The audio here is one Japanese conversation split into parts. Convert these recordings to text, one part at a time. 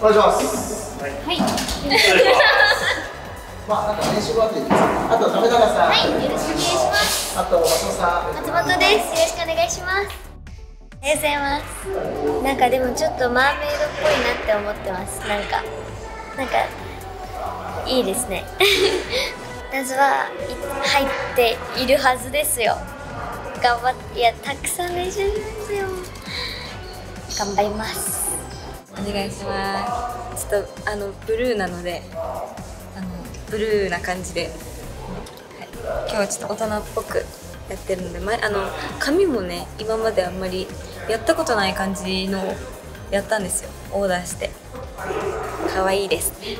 お願いします。 はい。 まあ、なんか練習終わっていいですか。あと、亀永さん。 はい、よろしくお願いします。 あと、松本さん。 松本です。よろしくお願いします。ありがとうございます。なんかでもちょっとマーメイドっぽいなって思ってます。なんかいいですね。夏は入っているはずですよ。頑張って、いや、たくさん練習しますよ。頑張ります。 お願いします。ちょっとブルーなのでブルーな感じで、はい、今日はちょっと大人っぽくやってるので、髪もね今まであんまりやったことない感じのをやったんですよ。オーダーして可愛いですね。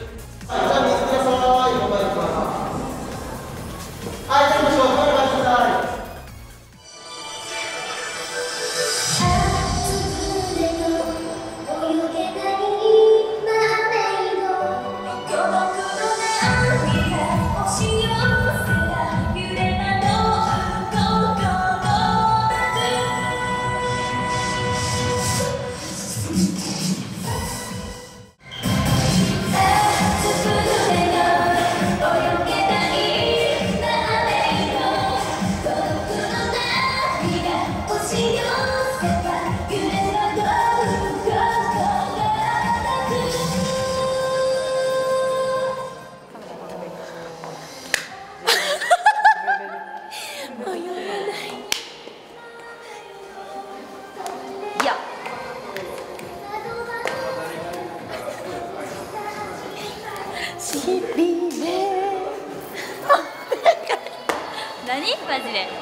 何マジで。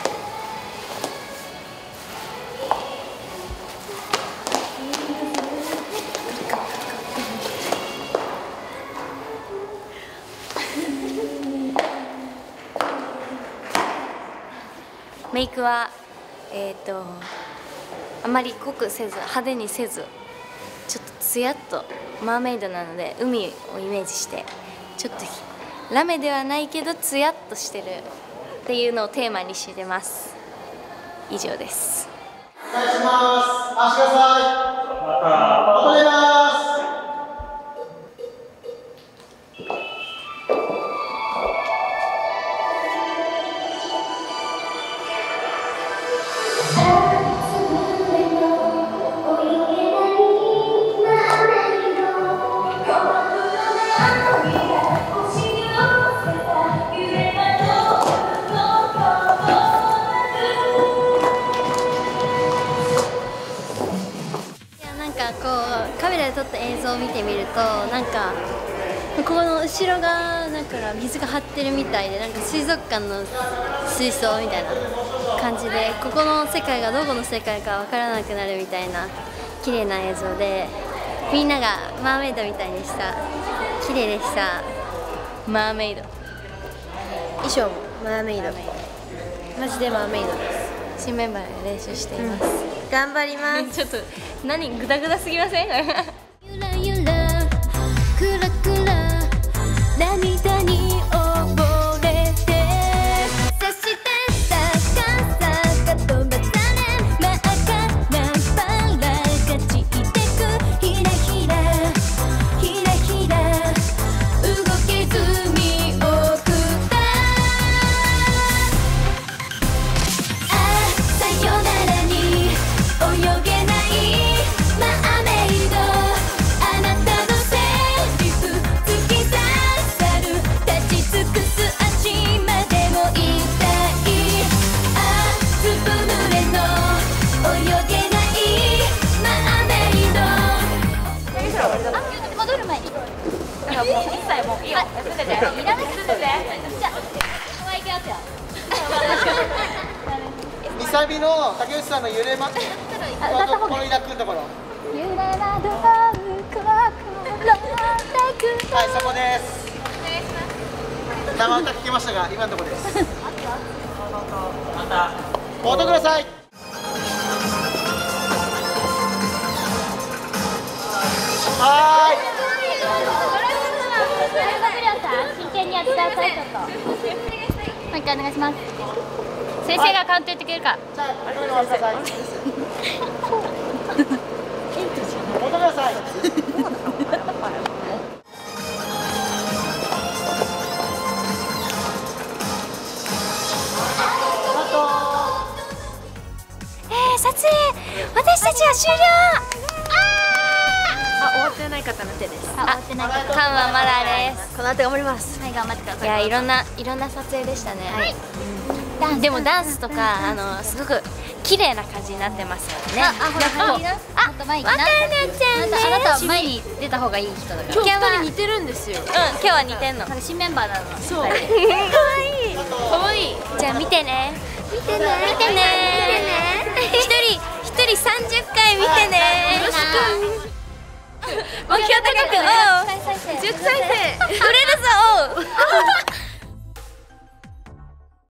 メイクはあまり濃くせず派手にせず、ちょっとツヤっとマーメイドなので海をイメージして、ちょっとラメではないけどツヤっとしてるっていうのをテーマにしてます。以上です。 お願いします。回してください。戻ります。 カメラで撮った映像を見てみると、なんかここの後ろがなんか水が張ってるみたいで、なんか水族館の水槽みたいな感じで、ここの世界がどこの世界か分からなくなるみたいな綺麗な映像で、みんながマーメイドみたいでした。綺麗でした。マーメイド。衣装もマーメイド。マジでマーメイドです。新メンバーで練習しています。頑張ります。ちょっと何グダグダすぎません？ゆらゆらくらくら涙に溺れて、差してた傘が飛ばされ、真っ赤なバラが散ってく。ひらひらひらひら動けず見送った。あ、さよならに泳げないマーメイド、あなたのセリフ突き刺さる、立ち尽くす足までも痛い。あ、ずぶ濡れの泳げないマーメイド。あ、戻る前にもう一切もういいよ、休んでて、いらなくて、じゃあ可愛いきますよ。 ミサビの竹内さんの揺れま、このイラくんところ。 揺れなどくわくらってく。 はい、そこです。生歌聞きましたが、今のところです。フォトください。はーい。 真剣にやってください。ちょっと。もう一回お願いします。先生がカウント言ってくれるから。 じゃあ、カメラ回してください。フォトください。 私たちは終了。 終わってない方の手です。 終わってないけど、 カンはまだです。 この後頑張ります。 はい、頑張ってください。 いや、いろんな撮影でしたね。でもダンスとかすごく綺麗な感じになってますよね。 ほら、もっと前にな。 わかんなちゃんね。 あなたは前に出た方がいい人だから。 今日2人似てるんですよ。 今日は似てんの。 なんか新メンバーなの。 そう。 可愛い。 可愛い。 じゃあ見てね。見てね。一人30回見てね。よろしく。目標高く10再生。売れるぞ。